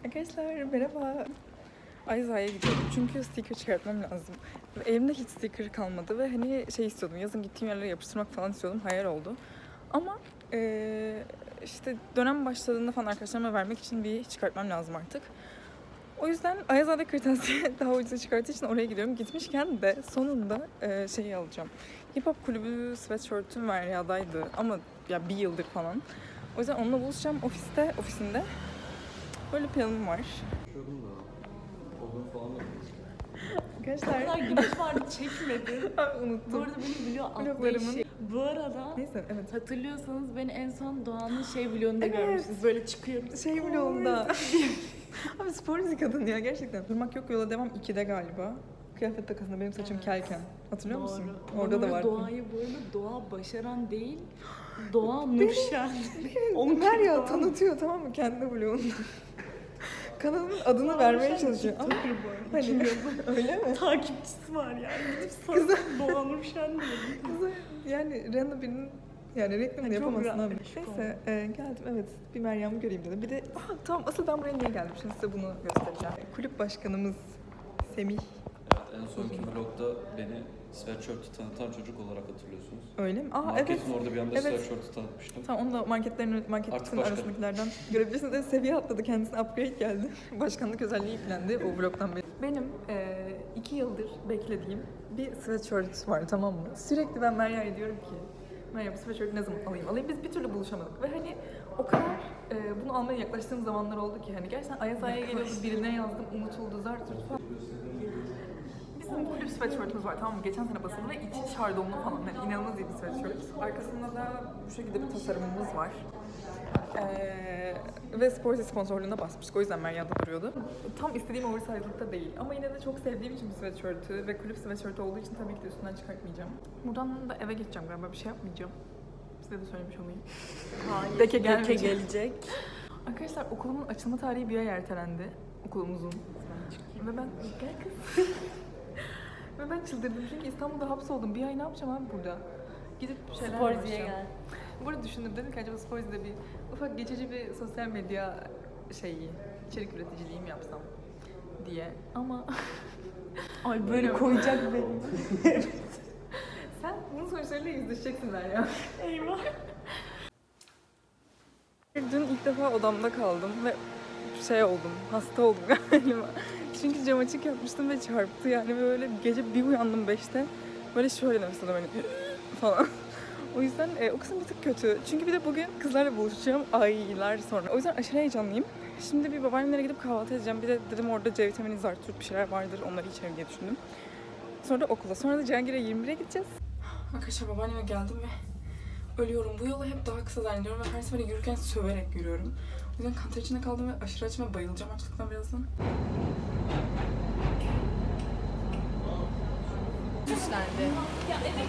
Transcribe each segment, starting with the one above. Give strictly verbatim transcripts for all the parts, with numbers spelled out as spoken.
Arkadaşlar merhaba. Ayaza'ya gidiyorum çünkü sticker çıkartmam lazım. Elimde hiç sticker kalmadı ve hani şey istiyordum, yazın gittiğim yerlere yapıştırmak falan istiyordum, hayal oldu. Ama ee, işte dönem başladığında falan arkadaşlarıma vermek için bir çıkartmam lazım artık. O yüzden Ayaza'da kırtasiye daha ucuza çıkarttığı için oraya gidiyorum. Gitmişken de sonunda e, şeyi alacağım. Hip Hop Kulübü sweatshirt'üm Merya'daydı ama ya bir yıldır falan. O yüzden onunla buluşacağım ofiste, ofisinde. Böyle planım var. Arkadaşlar. O kadar güneş vardı çekmedi. Unuttum. Bu arada beni biliyor Vloglarımın. şey. Bu arada Neyse evet. hatırlıyorsanız beni en son Doğan'ın şey vlogunda Evet. görmüşsünüz. Böyle çıkıyor. Şey vlogunda. Abi spor müzik kadın ya gerçekten. Durmak yok yola devam ikide galiba. Kıyafet takasında benim saçım evet. kelken. Hatırlıyor Doğru. musun? Orada da var. Doğa'yı bu arada Doğa Başaran değil. Doğa Nurşen. Onu Merya tanıtıyor tamam mı kendi vlogunda. Kanalın adını vermeye çalışıyor. Ama hani öyle mi? Takipçisi var yani. Kızım Doğa Nurşen dedi. Kızım yani random birinin yani reklamını yapamazsın abi. Neyse e, geldim evet bir Meryem'i göreyim dedim. Bir de aha, tamam asıl ben buraya niye geldim şimdi size bunu göstereceğim. Kulüp başkanımız Semih. Evet en sonki vlogda beni sweatshirt'ü tanıtan çocuk olarak hatırlıyorsunuz. Öyle mi? Aa Marketin evet. orada bir anda evet. sweatshirt'ü tanıtmıştım. Tamam onu da marketlerin marketin arasındakilerden görebilirsiniz. Evet, seviye atladı kendisine upgrade geldi. Başkanlık özelliği yüklendi o vlogdan beri. Benim e, iki yıldır beklediğim bir sweatshirt var tamam mı? Sürekli ben Merya'ya diyorum ki Merya bu sweatshirt'ü ne zaman alayım alayım. Biz bir türlü buluşamadık ve hani o kadar e, bunu almaya yaklaştığım zamanlar oldu ki hani gerçekten Ayaza'ya geliyordu birine yazdım unutuldu zar tut falan. Bizim kulüp sweatshirt'ümüz var tamam mı? Geçen sene basıldı ve içi şardonlu falan. Yani inanılmaz iyi bir sweatshirt. Arkasında da bu şekilde bir tasarımımız var. Ee, ve Sporty sponsorluğuna basmıştık. O yüzden Merya'da duruyordu. Tam istediğim oversize'lıkta değil. Ama yine de çok sevdiğim için bir sweatshirt'ü ve kulüp sweatshirt'ü olduğu için tabii ki de üstünden çıkartmayacağım. Buradan da eve geçeceğim galiba. Bir şey yapmayacağım. Size de söylemiş olayım. Hayır. Deke, Deke gelecek. Arkadaşlar okulumun açılma tarihi bir ay ertelendi. Okulumuzun. Ve ben... Gel kız. Ve ben çıldırdım çünkü İstanbul'da hapsoldum. Bir ay ne yapacağım abi burada? Gidip şeyler Sporzi'ye gel. Burada düşündüm dedim ki acaba Sporzi'de bir ufak geçici bir sosyal medya şeyi, içerik üreticiliği mi yapsam diye. Ama ay böyle koyacak beni. Evet. Sen bunun sonuçlarıyla yüzleşeceksin ya. Eyvah. Dün ilk defa odamda kaldım ve şey oldum, hasta oldum galiba. Çünkü cam açık yapmıştım ve çarptı yani böyle gece bir uyandım beşte. Böyle şöyle nefes aldım hani falan. O yüzden e, o kısım bir tık kötü. Çünkü bir de bugün kızlarla buluşacağım aylar sonra. O yüzden aşırı heyecanlıyım. Şimdi bir babaannemlere gidip kahvaltı edeceğim. Bir de dedim orada C vitamini, zartürk bir şeyler vardır. Onları içerim diye düşündüm. Sonra da okula. Sonra da Cihangir'e yirmi bire gideceğiz. Arkadaşlar babaanneme geldim ve ölüyorum. Bu yolu hep daha kısa zannediyorum ve her sefer yürürken söverek yürüyorum. O yüzden kanter içinde kaldım ve aşırı açım ve bayılacağım açlıktan birazdan. Üstlendi. Ya eve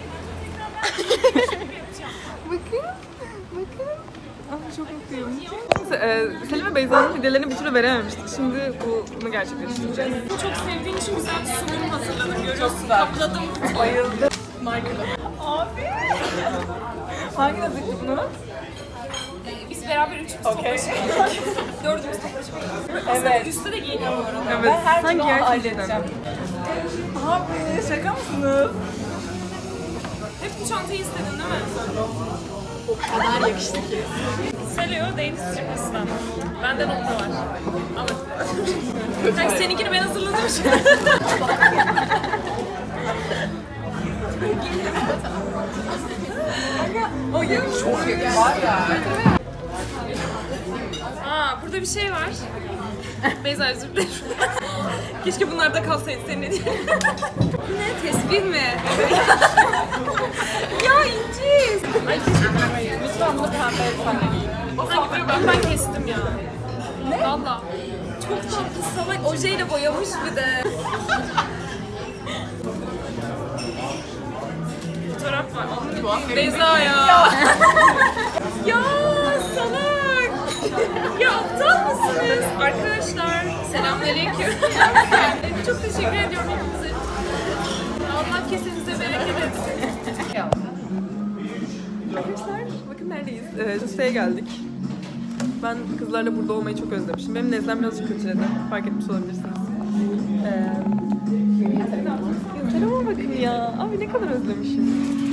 Bakın, bakın. Ah çok mutluyum. Neyse, e, Selim ve Beyza'nın hediyelerini bir türlü verememiştik. Şimdi bunu gerçekleştireceğiz. Çok sevdiğin için güzel bir sunum hazırladım. Görüyorsun. Kapladım. Bayıldım. Markada. Abi. Hangi yazıktı bunu? Biz beraber üçümüz Okay. toplaşıp dördümüz toplaşıp Evet. üstte de giyiniyorum bu arada. Evet. Ben her türlü halledeceğim. Abi şaka mısınız? Hep bu çantayı istedin değil mi? O kadar yakıştı ki. Selio Davis Strippers'tan. Benden onda var. Ama Kanka seninkini ben hazırladım şimdi. O yerim çok iyi var ya. Aa burada bir şey var. Beyza özür dilerim. Keşke bunlar da kalsaydı senin diye. Bu ne? Tespih mi? Ya inciz. Ay keşke. Lütfen bunu pembe efsane giyin. Hangi ben, ben kestim ya. Ne? Valla. Çok çirkin salak ojeyle boyamış bir de. Fotoğraf var. Beyza ya. Ya salak. Ya aptal mısınız? Arkadaşlar selamünaleyküm. Çok teşekkür ediyorum hepinize. Allah kesinize bereket etsin. Arkadaşlar bakın neredeyiz? Ee, Cüste'ye geldik. Ben kızlarla burada olmayı çok özlemişim. Benim nezlem birazcık kötüledi. Fark etmiş olabilirsiniz. Ee, Telefona bakın ya. Abi ne kadar özlemişim.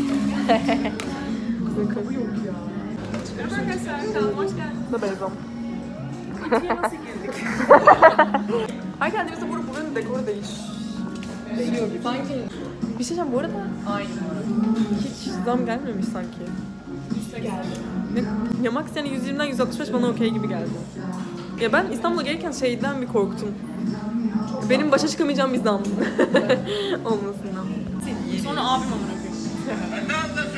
Kızın yok ya. Arkadaşlar kanalıma hoş geldiniz. Da Beyzom. İkiye nasıl girdik? Her geldiğimizde burada buranın dekoru değiş. Değişiyor gibi. Sanki. Bir şey diyeceğim bu arada. Aynen. Hiç zam gelmemiş sanki. Üste geldi. Ne? Ya max yani yüz yirmiden yüz altmış beş bana okey gibi geldi. Ya ben İstanbul'a gelirken şeyden bir korktum. Benim başa çıkamayacağım bir zam olmasından. Sonra abim amına koyayım.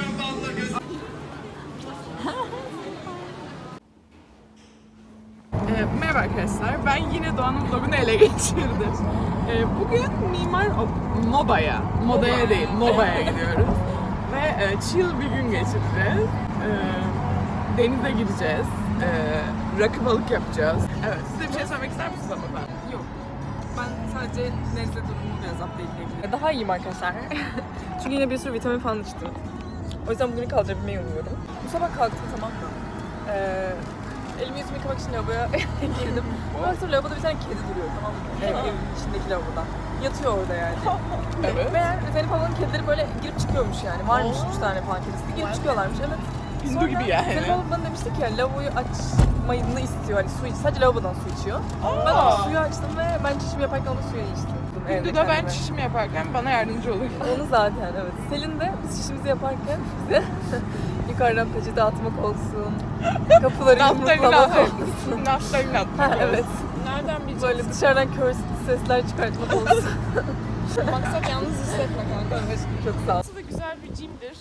Ee, merhaba arkadaşlar, ben yine Doğan'ın vlogunu ele geçirdim. Ee, bugün Mimar O- Moba'ya, Moda'ya değil, Moba'ya gidiyoruz. Ve e, chill bir gün geçireceğiz. Ee, denize gireceğiz, ee, rakı balık yapacağız. Evet, size bir şey söylemek ister misiniz ama ben? Yok. Ben sadece nezle durumumu biraz update edebilirim. Daha iyiyim arkadaşlar. Çünkü yine bir sürü vitamin falan içtim. O yüzden bugünü kaldırabilmeyi umuyorum. Bu sabah kalktım, tamam mı? Ee, elimi yüzümü yıkamak için lavaboya girdim. Ondan sonra lavaboda bir tane kedi duruyor, tamam mı? Ev, evin içindeki lavaboda. Yatıyor orada yani. Evet. Meğer Zeynep ablanın kedileri böyle girip çıkıyormuş yani. Varmış üç tane falan kedisi. Girip çıkıyorlarmış, evet. Hindu gibi yani. Zeynep abla bana demişti ki ya, lavaboyu açmayını istiyor. Hani su iç, sadece lavabodan su içiyor. Ben o suyu açtım ve ben çişim yaparken onu suya içtim. Evde Hindu'da ben kendime. çişim yaparken bana yardımcı olur. Onu zaten, evet. Selin de biz çişimizi yaparken bize yukarıdan peçete atmak olsun, kapıları Naftalin yumruklamak atmak. olsun. Naftalin atmak. Ha, evet. Nereden bileceğiz? Böyle dışarıdan kör sesler çıkartmak olsun. Maksat yalnız hissetme kanka. Evet, çok sağ ol. Burası da güzel bir cimdir.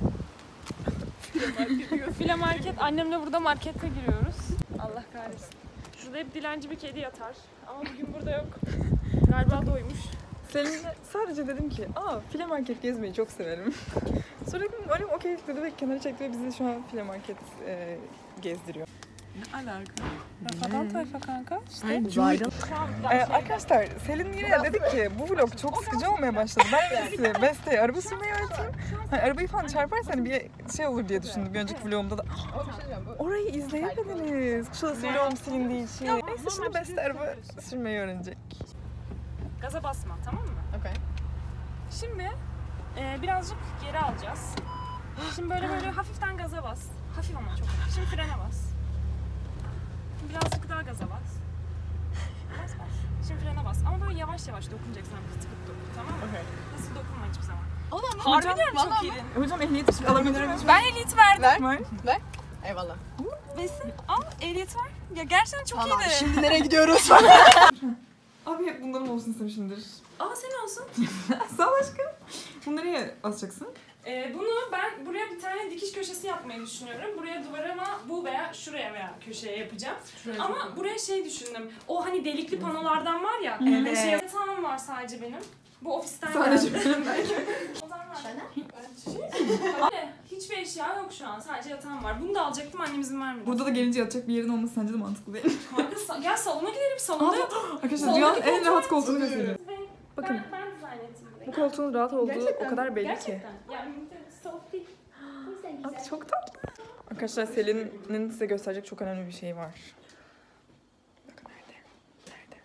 File market. Annemle burada markete giriyoruz. Allah kahretsin. Şurada hep dilenci bir kedi yatar. Ama bugün burada yok. Galiba doymuş. Selin'e sadece dedim ki, aa file market gezmeyi çok severim. Sonra dedim, öyle mi? Okey dedi ve kenara çekti ve bizi şu an file market e, gezdiriyor. Ne alaka? Rafadan tayfa kanka. Ay, Uzaydan. Ee, arkadaşlar Selin yine dedi ki bu vlog çok sıkıcı olmaya başladı. Ben en iyisi Beste'ye araba sürmeyi öğreteyim. Hani arabayı falan çarparsa hani bir şey olur diye düşündüm bir önceki vlogumda da. Orayı izleyemediniz. Kuşadası vlogum silindiği için. Neyse şimdi Beste araba sürmeyi öğrenecek. Gaza basma, tamam mı? Okay. Şimdi e, birazcık geri alacağız. Şimdi böyle böyle hafiften gaza bas. Hafif ama çok. Şimdi frene bas. Birazcık daha gaza bas. Bas bas. Şimdi frene bas. Ama böyle yavaş yavaş dokunacaksın. Pıtı pıtı dokun, tamam mı? Okay. Nasıl dokunma hiçbir zaman. Oğlum Harbi diyorum çok iyiydin. Hocam ehliyet alabilir miyim? Ben ehliyet verdim. Var. Eyvallah. Besin al, ehliyet var. Ya gerçekten çok iyiydi. Şimdi nereye gidiyoruz? Abi hep bunların olsun istemişimdir. Aa senin olsun. Sağ ol aşkım. Bunu nereye asacaksın? Ee, bunu ben buraya bir tane dikiş köşesi yapmayı düşünüyorum. Buraya duvarıma bu veya şuraya veya köşeye yapacağım. Şuraya Ama yapalım. buraya şey düşündüm. O hani delikli panolardan var ya. Evet. Şey, yatağım var sadece benim. Bu ofisten Sadece geldi. benim belki. Yatağım var. Öyle. Hiçbir eşya yok şu an. Sadece yatağım var. Bunu da alacaktım, annem izin vermedi. Burada da gelince yatacak bir yerin olması sence de mantıklı değil mi? Kanka sa- gel salona gidelim. Salonda yat. Arkadaşlar Salondaki dünyanın en koltuğa rahat koltuğunu gösteriyor. Ben, Bakın. ben, ben dizayn ettim burayı. Bu koltuğun rahat olduğu Gerçekten, o kadar belli ki. gerçekten. Yani soft değil. O yüzden Abi çok tatlı. Arkadaşlar Selin'in size gösterecek çok önemli bir şey var. Bakın nerede? Nerede?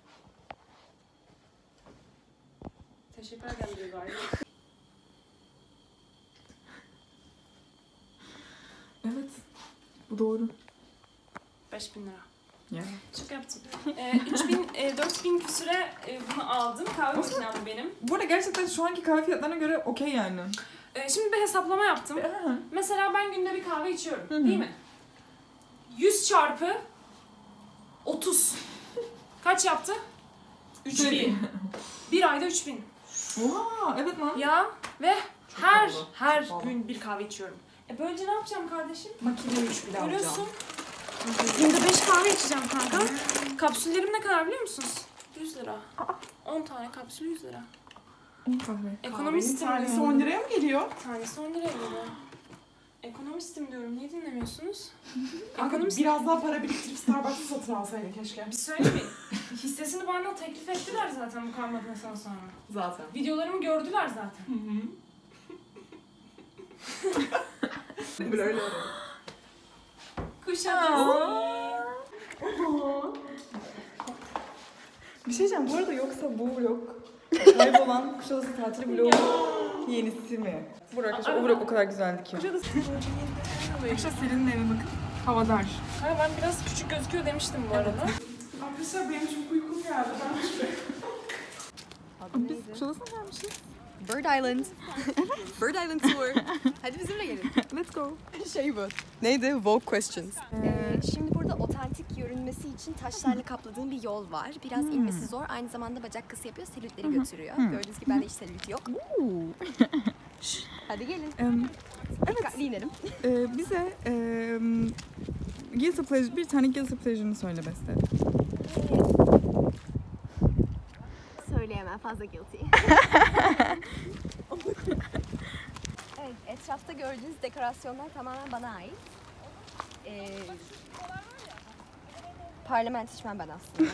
Teşekkür ederim diyor galiba. Evet. Bu doğru. beş bin lira. Ya. Çok yaptım. Ee, üç bin, e, dört bin küsüre e, bunu aldım. Kahve makinem benim. Bu arada gerçekten şu anki kahve fiyatlarına göre okey yani. Ee, şimdi bir hesaplama yaptım. Aha. Mesela ben günde bir kahve içiyorum. Hı hı. Değil mi? yüz çarpı otuz. Kaç yaptı? üç bin. Bir ayda üç bin. Oha evet lan. Ya ve her pahalı, her pahalı. gün bir kahve içiyorum. E böylece ne yapacağım kardeşim? Makine üç bile Görüyorsun. Günde beş kahve içeceğim kanka. Kapsüllerim ne kadar biliyor musunuz? yüz lira. on tane kapsül yüz lira. Kahve. Ekonomistim Tanesi diyorum. on liraya mı geliyor? Tanesi on liraya geliyor. Ekonomistim diyorum. Niye dinlemiyorsunuz? Kanka Ekonomist. biraz daha para biriktirip Starbucks'ı satın alsaydın keşke. Bir söyleyeyim mi? Hissesini bana teklif ettiler zaten bu kahve makinesinden sonra. Zaten. Videolarımı gördüler zaten. Hı hı. Böyle öyle. Kuşadası. Bir şey diyeceğim, bu arada yoksa bu vlog kaybolan Kuşadası tatili vlogu yenisi mi? Bu arkadaşlar o vlog o kadar güzeldi ki. Arkadaşlar Selin'in evine bakın. Hava dar. Ha, ben biraz küçük gözüküyor demiştim bu arada. Arkadaşlar benim çok uykum geldi. Ben Biz Kuşadası'na gelmişiz. Bird Island. Bird Island Tour. Hadi bizimle gelin. Let's go. Şey bu. Neydi? Vogue Questions. Ee, şimdi burada otantik görünmesi için taşlarla kapladığım bir yol var. Biraz inmesi zor. Aynı zamanda bacak kası yapıyor. Selülitleri götürüyor. Gördüğünüz gibi bende hiç selülit yok. Hadi gelin. Um, Dikkatli inelim. e, bize e, guilty pleasure, bir tane guilty pleasure'ını söyle Beste. Söyleyemem, fazla guilty. Evet, etrafta gördüğünüz dekorasyonlar tamamen bana ait. Ee, parlament içmem ben aslında.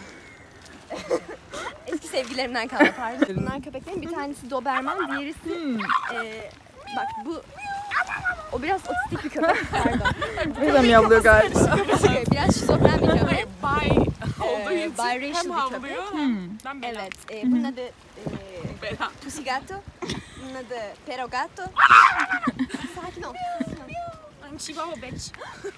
Eski sevgilerimden kalma pardon. Bunlar köpeklerin bir tanesi Doberman, diğerisi ee, bak bu o biraz otistik bir köpek pardon. Burada mı yavlıyor galiba? Biraz şizofren bir köpek. bay olduğu Ee, için biracial hem bir havlıyor köpek. hem ben bela. Evet, e, bunun adı e, Bela. Pusigato, bunun adı Perogato. Sakin ol. Sakin ol. I'm Chihuahua bitch.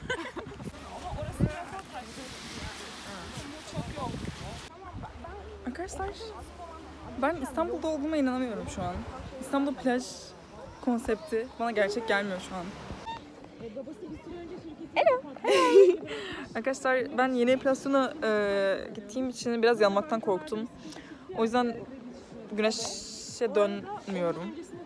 Arkadaşlar ben İstanbul'da olduğuma inanamıyorum şu an. İstanbul plaj konsepti bana gerçek gelmiyor şu an. Hello. Arkadaşlar ben yeni epilasyona e, gittiğim için biraz yanmaktan korktum. O yüzden güneşe dönmüyorum.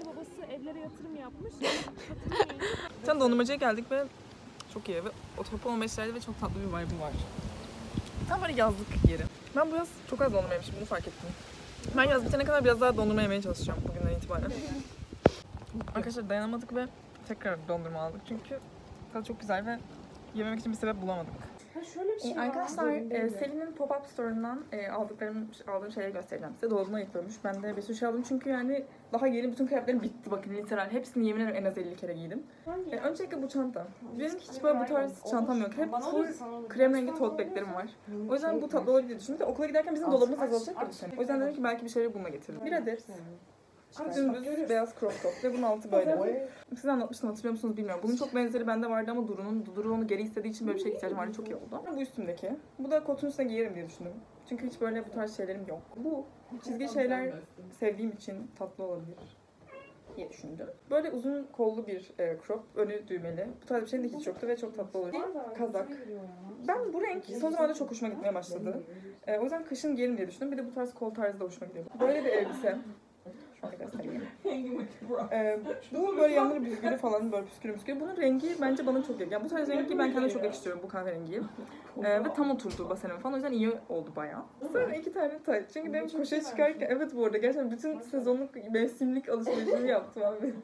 Bir tane dondurmacıya geldik ve çok iyi ve otopark on beş liraydı ve çok tatlı bir vibe'ı var. Tam böyle yazlık yeri. Ben bu yaz çok az dondurma yemişim, bunu fark ettim. Ben yaz bitene kadar biraz daha dondurma yemeye çalışacağım bugünden itibaren. Arkadaşlar dayanamadık ve tekrar dondurma aldık çünkü tadı çok güzel ve yememek için bir sebep bulamadık. Ee, arkadaşlar e, Selin'in pop-up store'undan e, aldıklarım, aldığım şeyleri göstereceğim size. Dolabıma yıkılmış. Ben de bir sürü şey aldım çünkü yani daha yeni bütün kıyafetlerim bitti bakın literal. Hepsini yemin ederim en az elli kere giydim. E, öncelikle bu çanta. Benim hiç böyle bu tarz çantam yok. Hep full krem rengi tote bag'lerim var. O yüzden bu tatlı olabilir düşündüm. Bir de okula giderken bizim dolabımız azalacak ya bu sene. O yüzden dedim ki belki bir şeyleri bununla getiririm. Bir adet dümdüz beyaz crop top ve bunun altı böyle. Size anlatmıştım, hatırlıyor musunuz bilmiyorum. Bunun çok benzeri bende vardı ama Duru'nun, Duru onu geri istediği için böyle bir şeye ihtiyacım vardı. Çok iyi oldu. Bu üstümdeki. Bu da kotun üstüne giyerim diye düşündüm. Çünkü hiç böyle bu tarz şeylerim yok. Bu çizgi şeyler sevdiğim için tatlı olabilir diye düşündüm. Böyle uzun kollu bir e, crop, önü düğmeli. Bu tarz bir şeyin de hiç yoktu ve çok tatlı olur. Bir kazak. Ben bu renk son zamanlarda çok hoşuma gitmeye başladı. E, o yüzden kışın giyerim diye düşündüm. Bir de bu tarz kol tarzı da hoşuma gidiyor. Böyle bir elbise. Şöyle göstereyim. Ee, bu böyle yanları büzgülü falan, böyle püskülü püskülü. Bunun rengi bence bana çok yakın. Yani bu tarz rengi ben kendime çok yakıştırıyorum, bu kahverengiyi. Ee, ve tam oturdu basenime falan, o yüzden iyi oldu bayağı. Sonra iki tane tayt. Çünkü benim koşuya çıkarken, evet bu arada gerçekten bütün sezonluk mevsimlik alışverişimi yaptım abi.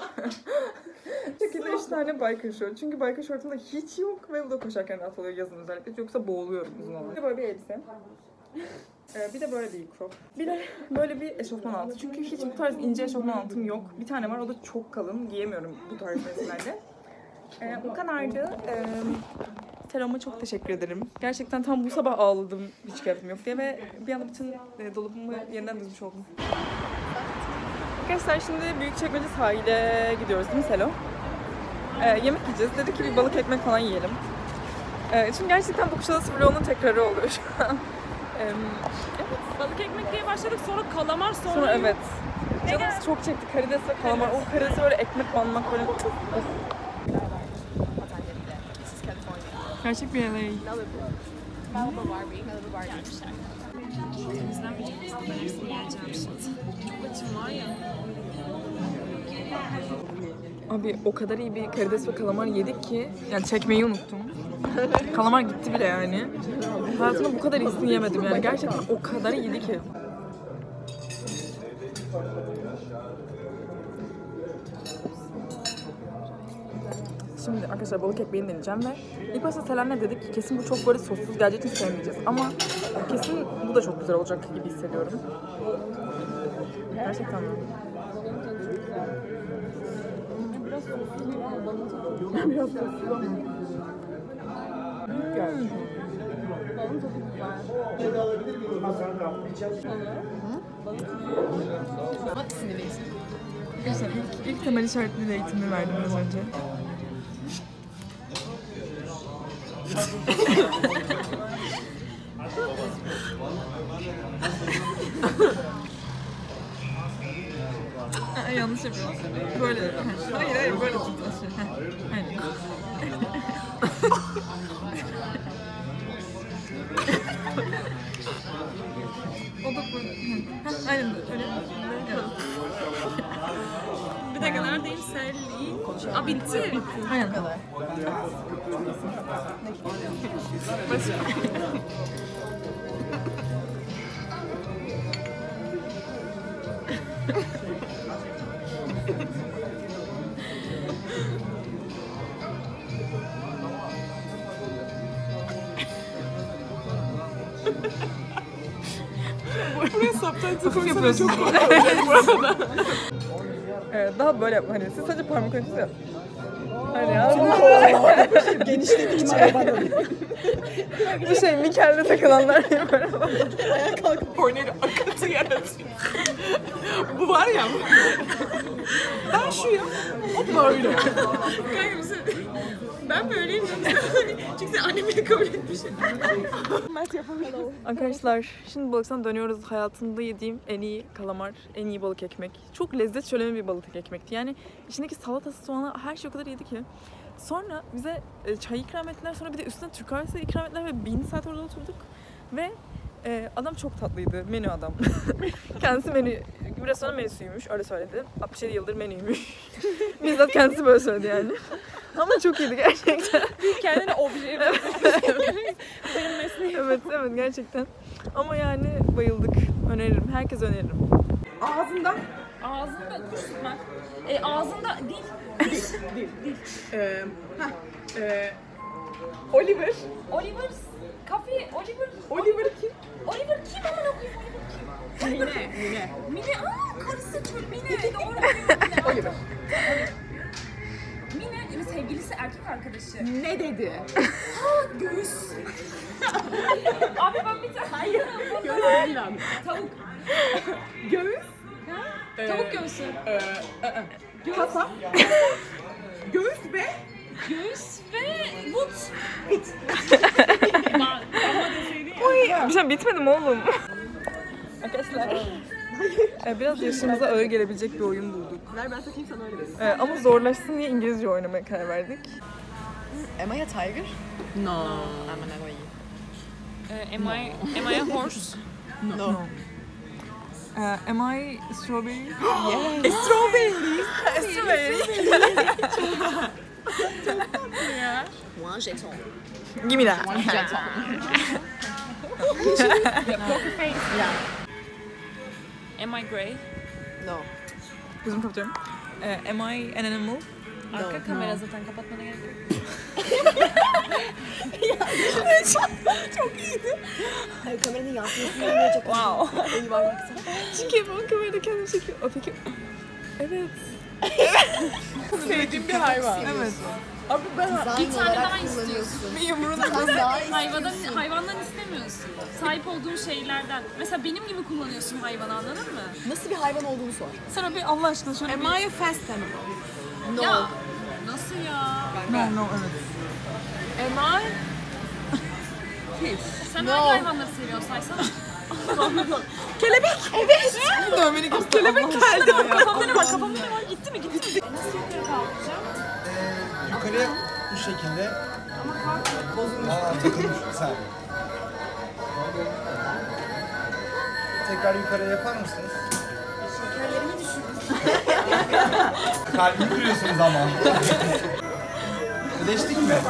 Şekilde üç tane biker short. Çünkü biker shortumda hiç yok ve bu da koşarken rahat oluyor yazın özellikle. Yoksa boğuluyorum uzun olarak. Böyle bir elbise. Ee, bir de böyle bir crop. Bir de böyle bir eşofman altı. Çünkü hiç bu tarz ince eşofman altım yok. Bir tane var, o da çok kalın. Giyemiyorum bu tarz mevsimlerde. Ee, o kadardı. Ee, Selam'a çok teşekkür ederim. Gerçekten tam bu sabah ağladım hiç kıyafetim yok diye ve bir anda bütün e, dolabımı yeniden düzmüş oldum. Arkadaşlar şimdi Büyükçekmece sahile gidiyoruz değil mi Selo? Ee, yemek yiyeceğiz. Dedik ki bir balık ekmek falan yiyelim. Ee, çünkü gerçekten bu Kuşadası vlogunun tekrarı oluyor şu an. Evet. Balık ekmek diye başladık, sonra kalamar, sonra... Sonra evet. Canımız çok çekti, karides ve kalamar. O karidesi böyle ekmek banmak böyle. Gerçek bir L A. Malibu Barbie. Malibu Barbie gelmişler. Temizlenmeyecek misin? Ben hepsini yiyeceğim şimdi. Çok açım var ya. Abi o kadar iyi bir karides ve kalamar yedik ki yani çekmeyi unuttum. Kalamar gitti bile yani. Hayatımda bu kadar iyisini yemedim yani. Gerçekten o kadar iyiydi ki. Şimdi arkadaşlar balık ekmeğini deneyeceğim ve ilk başta Selen'le dedik ki kesin bu çok böyle sossuz geleceği için sevmeyeceğiz. Ama kesin bu da çok güzel olacak gibi hissediyorum. Gerçekten mi? Biraz sossuz. Biraz sossuz. Hmm. Balın tadı güzel. Ama sinirliyiz. Arkadaşlar ilk, ilk temel işaretli eğitimimi verdim az önce. Aa, yanlış yapıyorum. Böyle. Hayır hayır böyle tutulsun. Aynen. O da bu. Heh, aynen öyle. Bir dakika neredeyim? Selvi. Aa bitti. Aynen. Buraya subtitle Hafif yapıyorsun. Çok evet, daha böyle yapma. Hani siz sadece parmak ucunuzu yap. Hani ya. Genişledik arabada. Bu şey Mikel'de takılanlar gibi böyle. ayağa kalkıp korneli akıntı yaratıyor. Bu var ya. Ben şuyum. O böyle. Kanka mısın? Ben böyleyim. Çünkü sen annemi kabul etmişsin. Arkadaşlar şimdi balıktan dönüyoruz. Hayatımda yediğim en iyi kalamar, en iyi balık ekmek. Çok lezzet şöleni bir balık ekmekti. Yani içindeki salatası, soğanı, her şey o kadar iyiydi ki. Sonra bize çay ikram ettiler. Sonra bir de üstüne Türk kahvesi ikram ettiler ve bin saat orada oturduk. Ve e, adam çok tatlıydı. Menü adam. Kendisi menü, biraz sonra menüsüymüş. Öyle söyledi. altmış yedi yıldır menüymüş. Bizzat kendisi böyle söyledi yani. Ama çok iyiydi gerçekten. Kendine objeye evet, evet gerçekten. Ama yani bayıldık. Öneririm. Herkese öneririm. Ağzından. Ağzında kuş tutmak. E, ağzında dil. Dil. Dil. Dil. Ee, heh, ee, Oliver. Oliver. Kafe. Oliver. Oliver kim? Oliver kim amına koyayım? Oliver kim? Mine. Mine. Mine. Aa karısı çocuk. Mine. Doğru. Mine. Oliver. Mine sevgilisi erkek arkadaşı. Ne dedi? Ha göğüs. Abi ben bir tane. Hayır. Göğüs değil abi. Tavuk. Göğüs. Ee, Tavuk göğsü. Ee, e, e. Kasa. Göğüs ve Göğüs ve but. but. Ama deseydi ya. Oy, bir şey bitmedi mi oğlum? Arkadaşlar. e, biraz yaşımıza ağır gelebilecek bir oyun bulduk. Ver ben takayım sana öyle vereyim. E, ama zorlaşsın diye İngilizce oynamaya karar verdik. Am I a tiger? No. Aman Allah'ım. Uh, am I am I a horse? No. Uh, am I strawberry? Yes. Strawberry. Strawberry. One jeton. Give me that. One jeton. Poker face. Yeah. Am I grey? No. Gözümü kapatıyorum. Uh, am I an animal? Arka kamera zaten kapatmana gerek yok. Çok iyiydi. Hayır, kameranın yansımasını yapmayacak. Wow. İyi var baksana. Çekiyor ben kamerada kendimi çekiyor. O peki. Evet. Sevdiğim bir hayvan. Evet. Abi ben Bir tane daha istiyorsun. Bir yumruğunu Sen daha Hayvandan, hayvandan istemiyorsun. Sahip olduğun şeylerden. Mesela benim gibi kullanıyorsun hayvanı, anladın mı? nasıl bir hayvan olduğunu sor. sana bir Allah aşkına şöyle Am bir... I a fast animal? No. Ya nasıl ya? No, no, evet. Am I fish? Sen hangi hayvanları seviyorsun saysana? Kelebek. Evet. Dövmeni göster. Kelebek geldi. Kafamda ne var? Kafamda ne var? Gitti mi? Gitti mi? Nasıl yukarı kalkacağım? Yukarıya bu şekilde. Aa, takılmış bir saniye. Tekrar yukarıya yapar mısınız? Şekerlerimi düşürdüm. Kalbimi kırıyorsunuz ama. Ödeştik mi?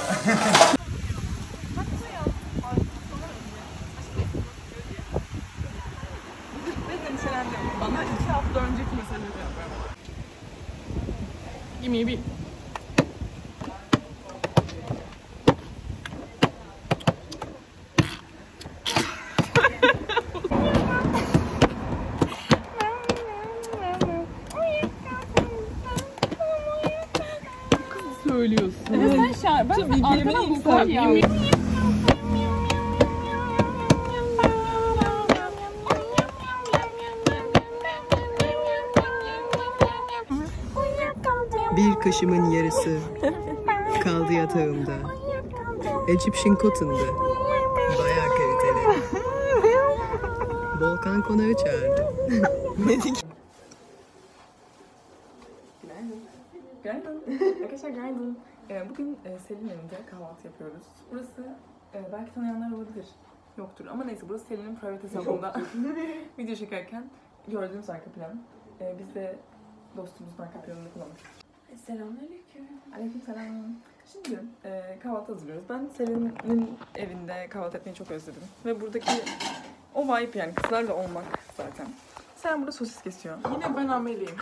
Bana iki hafta önceki meseleleri yapmaya bak. Give me bir. söylüyorsun. Sen şarkı. Ben arkadan vokal ya. kaşımın yarısı kaldı yatağımda. Egyptian Cotton'dı. Bayağı kaliteli. Volkan konağı çağırdı. Günaydın. Günaydın. Arkadaşlar günaydın. Ee, bugün e, Selin evinde kahvaltı yapıyoruz. Burası e, belki tanıyanlar olabilir. Yoktur ama neyse burası Selin'in private hesabında video çekerken gördüğümüz arka plan. Ee, biz de dostumuzun arka planını kullandık. Selamünaleyküm. Aleykümselam. Şimdi e, kahvaltı hazırlıyoruz. Ben Selin'in evinde kahvaltı etmeyi çok özledim. Ve buradaki o vibe yani kızlarla olmak zaten. Selen burada sosis kesiyor. Yine ben ameliyim.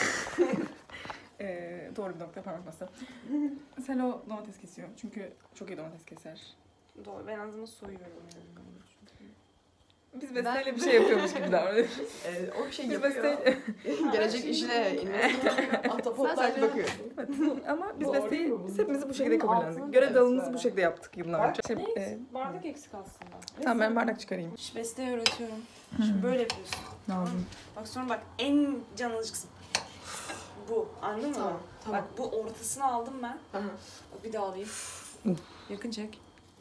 Ee, doğru bir nokta parmak bastı. Selo domates kesiyor. Çünkü çok iyi domates keser. Doğru, ben ağzımı soyuyorum yani. Biz Beste'yle bir şey yapıyormuş gibi davranıyoruz. Ee, o şey Biz yapıyor. Beste'yle... Gelecek işine ahtapotlar bakıyor. Ama biz Doğru Beste'yi, mu bu? biz hepimizi bu şekilde Bunun kabullendik. altını Görev da dağılımımızı evet, bu şekilde yaptık yıllarca. Şey, Neyse, e, bardak eksik aslında. tamam ben bardak çıkarayım. Şu besteyi öğretiyorum. Şimdi böyle yapıyorsun. Lazım. Bak sonra bak en can alıcı kısım. Bu. Anladın mı? Tamam, tamam. Bak bu ortasını aldım ben. Aha. Bak bir daha alayım. Yakın çek.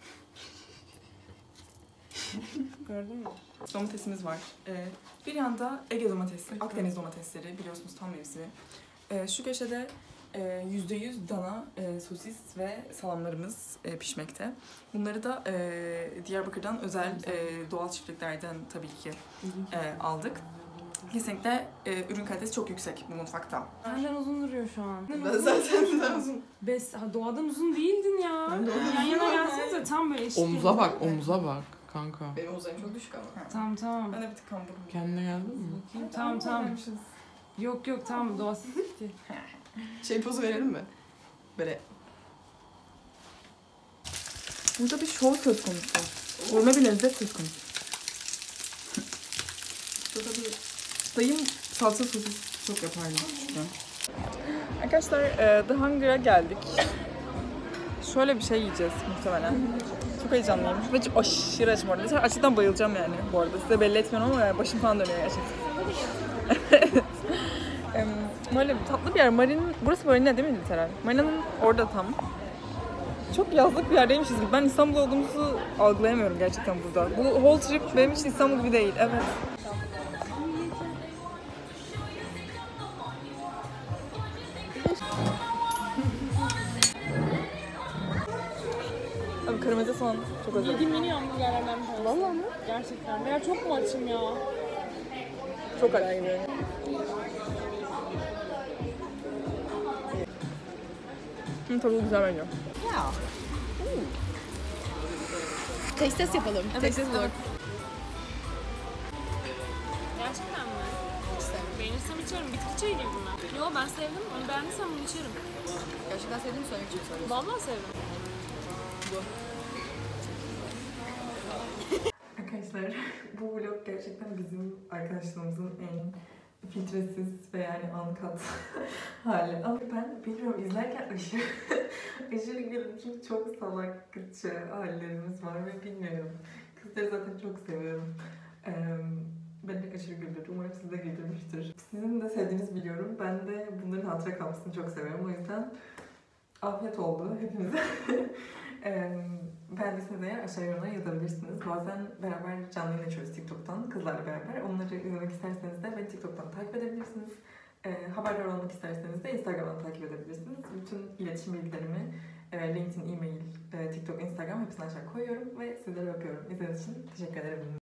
Gördün mü? Domatesimiz var. Ee, bir yanda Ege domatesi, Akdeniz domatesleri biliyorsunuz tam mevsimi. Ee, şu köşede e, yüzde yüz dana e, sosis ve salamlarımız e, pişmekte. Bunları da e, Diyarbakır'dan özel e, doğal çiftliklerden tabii ki e, aldık. Kesinlikle e, ürün kalitesi çok yüksek bu mutfakta. Benden uzun duruyor şu an. Ben zaten daha uzun. Bes, ha, doğadan uzun değildin ya. Yan yana gelsenize tam böyle eşit. Omuza bak, omuza bak kanka. Benim uzayım çok düşük ama. Tamam tamam. Ben de bir tık kamburum. Kendine geldin mi? Tamam tamam. Yok yok tamam doğası bitti. Şey pozu verelim mi? Böyle. Burada bir şov söz konusu. Gurme bir lezzet söz konusu. Burada bir dayım salça sosis çok yapardı küçükken. Arkadaşlar e, The Hunger'a geldik. Şöyle bir şey yiyeceğiz muhtemelen. Çok heyecanlıyım ve çok aşırı açım orada. Mesela açlıktan bayılacağım yani bu arada. Size belli etmiyorum ama başım falan dönüyor gerçekten. Em, Böyle tatlı bir yer. Marin, burası Marina değil mi literal? Marina'nın orada tam. Çok yazlık bir yerdeymişiz gibi. Ben İstanbul olduğumuzu algılayamıyorum gerçekten burada. Bu whole trip benim için İstanbul gibi değil. Evet. Abi kırmızı soğan çok özledim. Yediğim yeni hamburgerlerden bir tanesi. Vallahi mi? Gerçekten. Ya çok mu açım ya? Çok hala gidiyorum. Hı, tadı güzel bence. Taste test yapalım. Evet, Taste test evet. Gerçekten mi? Beğenirsem içerim. Bitki çayı gibi bunlar. Yo ben sevdim. Onu beğendiysem bunu içerim. Gerçekten sevdiğini söylemek için söylüyorsun. Vallahi sevdim. Arkadaşlar bu vlog gerçekten bizim arkadaşlığımızın en filtresiz ve yani uncut hali. Ama ben bilmiyorum izlerken aşırı aşırı güldüm çünkü çok salakça hallerimiz var ve bilmiyorum. Kızları zaten çok seviyorum. Ee, beni de aşırı güldürdü. Umarım sizi de güldürmüştür. Sizin de sevdiğinizi biliyorum. Ben de bunların hatıra kalmasını çok seviyorum. O yüzden afiyet oldu hepimize. Ee, beğendiyseniz eğer aşağı yorumlara yazabilirsiniz. Bazen beraber canlı yayın açıyoruz TikTok'tan kızlarla beraber. Onları izlemek isterseniz de beni TikTok'tan takip edebilirsiniz. Ee, haberdar olmak isterseniz de Instagram'dan takip edebilirsiniz. Bütün iletişim bilgilerimi e, LinkedIn, e-mail, e, TikTok, Instagram hepsini aşağı koyuyorum ve sizleri öpüyorum. İzlediğiniz için teşekkür ederim.